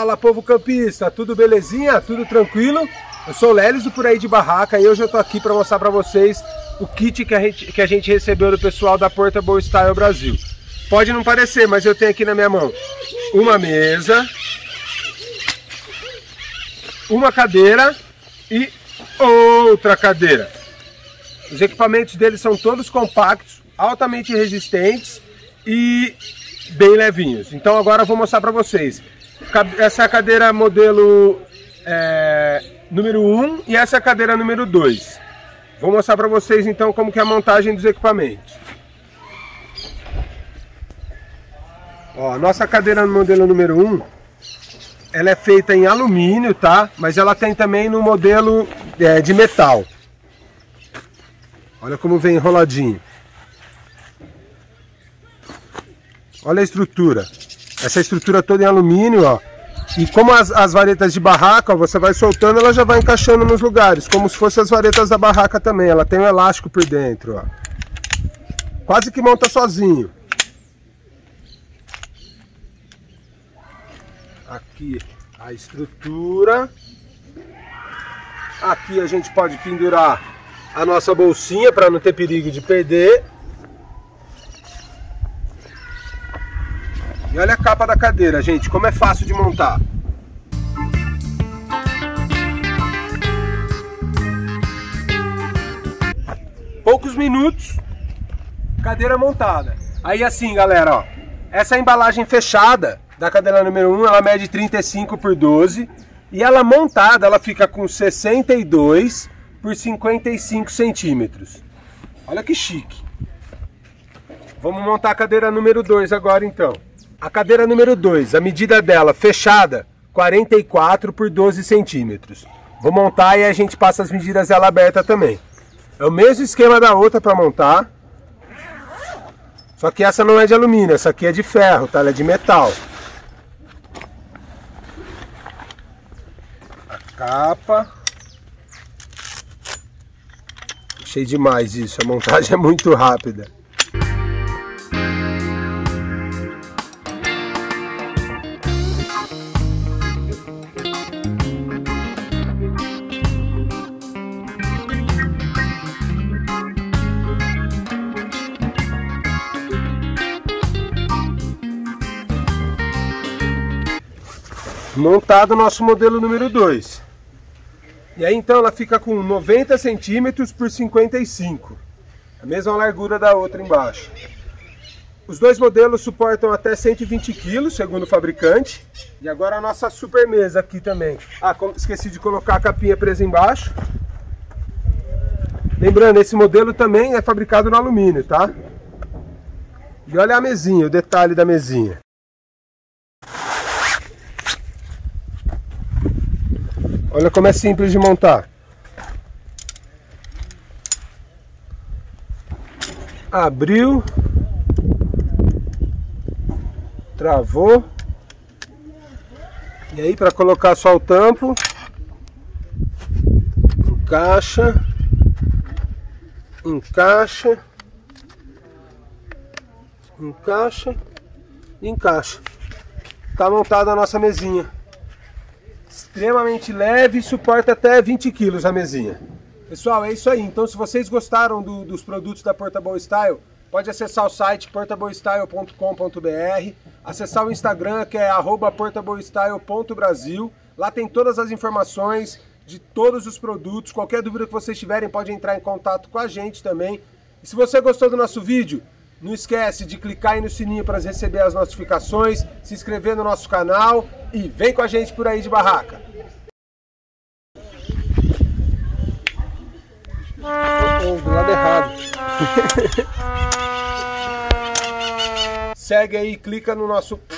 Fala, povo campista, tudo belezinha? Tudo tranquilo? Eu sou o Lelis do Por Aí de Barraca e hoje eu tô aqui para mostrar para vocês o kit que a gente recebeu do pessoal da Portable Style Brasil. Pode não parecer, mas eu tenho aqui na minha mão uma mesa, uma cadeira e outra cadeira. Os equipamentos deles são todos compactos, altamente resistentes e bem levinhos. Então agora eu vou mostrar para vocês. Essa é a cadeira modelo número 1 e essa é a cadeira número 2. Vou mostrar para vocês então como que é a montagem dos equipamentos. Ó, a nossa cadeira modelo número 1, ela é feita em alumínio, tá? Mas ela tem também no modelo de metal. Olha como vem enroladinho. Olha a estrutura. Essa estrutura toda em alumínio, ó. E como as varetas de barraca, ó, você vai soltando, ela já vai encaixando nos lugares, como se fossem as varetas da barraca também. Ela tem um elástico por dentro, ó. Quase que monta sozinho. Aqui a estrutura. Aqui a gente pode pendurar a nossa bolsinha para não ter perigo de perder. E olha a capa da cadeira, gente, como é fácil de montar. Poucos minutos, cadeira montada. Aí assim, galera, ó, essa é a embalagem fechada da cadeira número 1, ela mede 35 por 12 e ela montada, ela fica com 62 por 55 centímetros. Olha que chique. Vamos montar a cadeira número 2 agora então. A cadeira número 2, a medida dela fechada, 44 por 12 centímetros. Vou montar e a gente passa as medidas dela aberta também. É o mesmo esquema da outra para montar. Só que essa não é de alumínio, essa aqui é de ferro, tá? Ela é de metal. A capa. Achei demais isso, a montagem é muito rápida. Montado o nosso modelo número 2. E aí então ela fica com 90 centímetros por 55. A mesma largura da outra embaixo. Os dois modelos suportam até 120 kg, segundo o fabricante. E agora a nossa super mesa aqui também. Ah, esqueci de colocar a capinha presa embaixo. Lembrando, esse modelo também é fabricado no alumínio, tá? E olha a mesinha, o detalhe da mesinha. Olha como é simples de montar. Abriu. Travou. E aí para colocar só o tampo. Encaixa. Encaixa. Encaixa. E encaixa. Tá montada a nossa mesinha. Extremamente leve e suporta até 20 kg a mesinha. Pessoal, é isso aí. Então se vocês gostaram dos produtos da Portable Style, pode acessar o site portablestyle.com.br, acessar o Instagram que é @portablestyle.brasil. Lá tem todas as informações de todos os produtos. Qualquer dúvida que vocês tiverem, pode entrar em contato com a gente também. E se você gostou do nosso vídeo, não esquece de clicar aí no sininho para receber as notificações, se inscrever no nosso canal e vem com a gente por aí de barraca. Do lado errado. Segue aí, clica no nosso